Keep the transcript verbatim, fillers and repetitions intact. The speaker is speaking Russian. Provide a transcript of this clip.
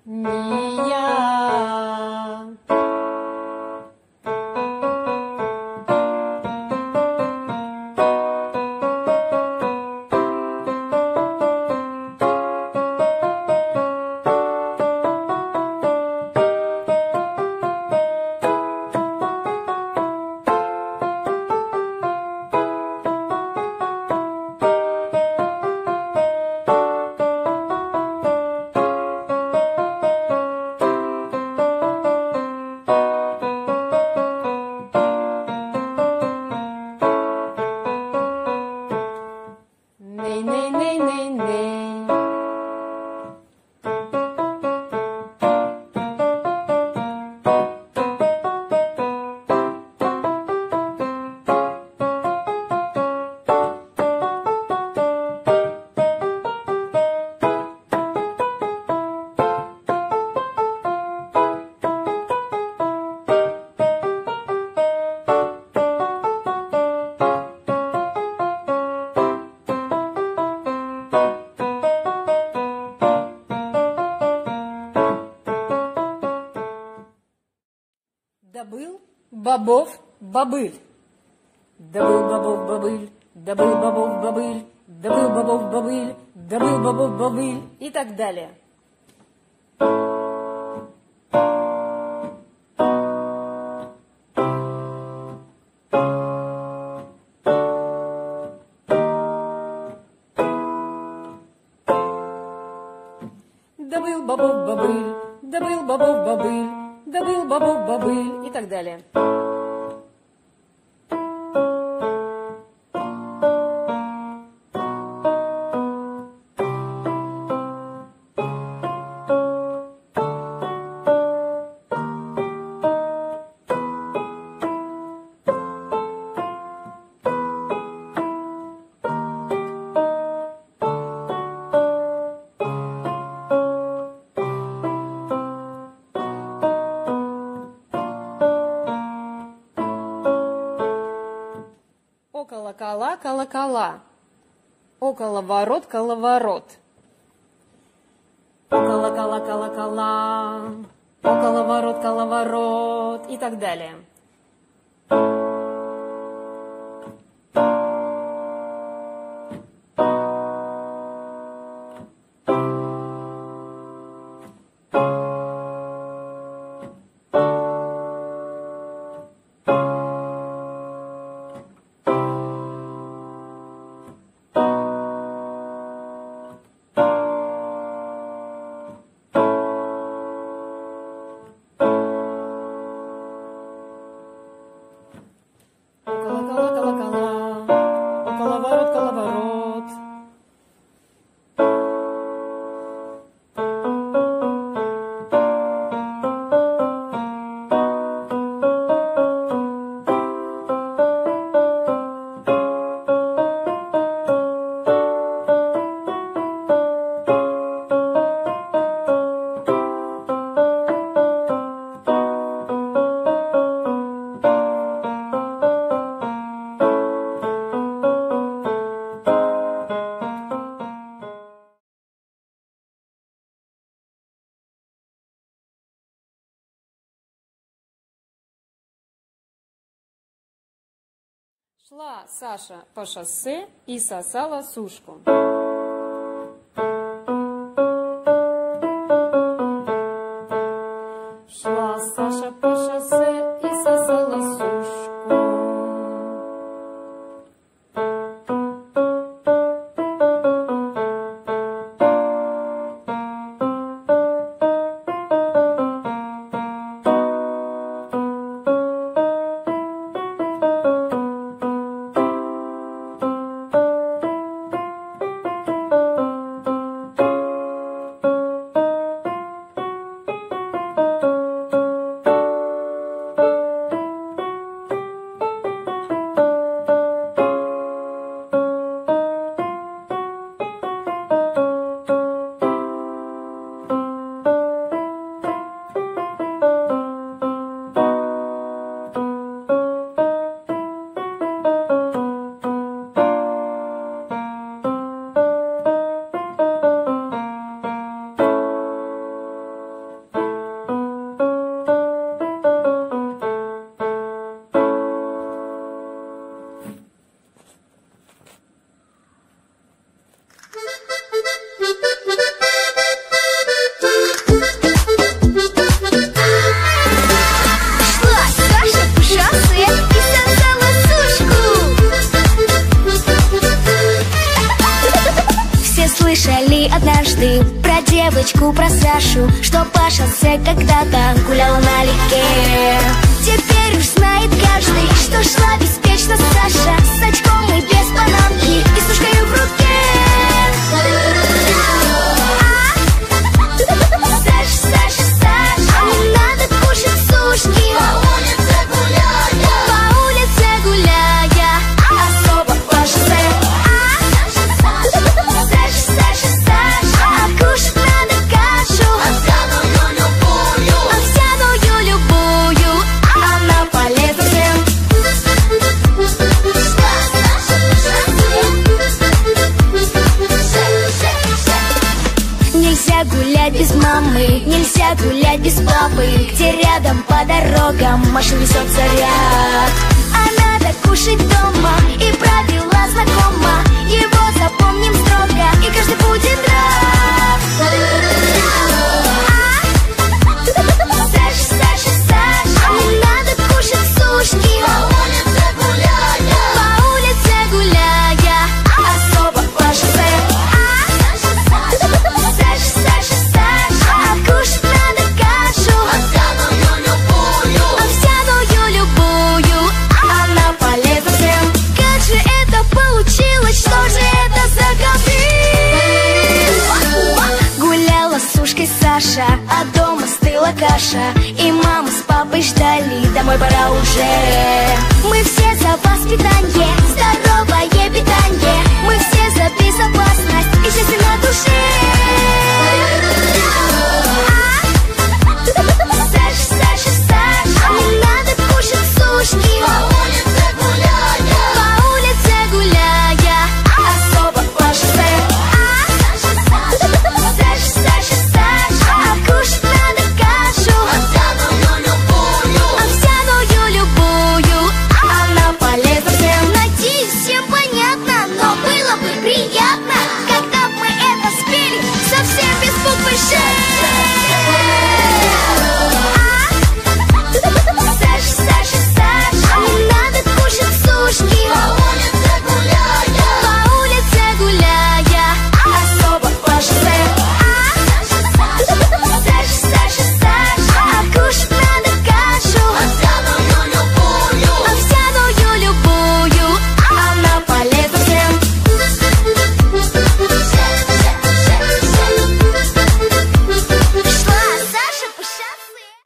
Мия. Добыл бобов бобыль, добыл бобов бобыль, добыл бобов бобыль, добыл бобов бобыль, добыл бобов бобыль и так далее. Добыл бобов бобыль, добыл бобов бобыль, добыл бобов бобыль и так далее. Около кола колокола, около ворот коловорот. Около кола колокола, около ворот коловорот и так далее. Шла Саша по шоссе и сосала сушку. Шла Саша по шоссе и сосала сушку. каждый про девочку, про Сашу, что Паша с когда-то гуляла налегке. Теперь уж знает каждый, что шла беспечно Саша с очком и без панамки и с ушкой в руке. Саша, Саша, Саша, не надо кушать сушки. По улице гуляя, по улице гуляя, особо по шоссе. Саша, Саша, Саша, а кушать надо кашу овсяную любую, овсяную любую, она полезна всем. Нельзя гулять без мамы, нельзя гулять без папы, где рядом по дорогам машин несется ряд. А надо кушать дома, и правила знакома, его запомним строго, и каждый будет рад. Саша, Саша, Саша, не надо кушать сушки. По улице гуляя, по улице гуляя, особо по шоссе. Саша, Саша, Саша, а кушать надо кашу овсяную любую, овсяную любую, она полезна всем. Как же это получилось, что же это за гобриль? Гуляла с ушкой Саша, а дома стыла каша, и мама с папой ждали, домой пора уже. Мы все за воспитание, здоровое питание, мы все за безопасность и счастье на душе.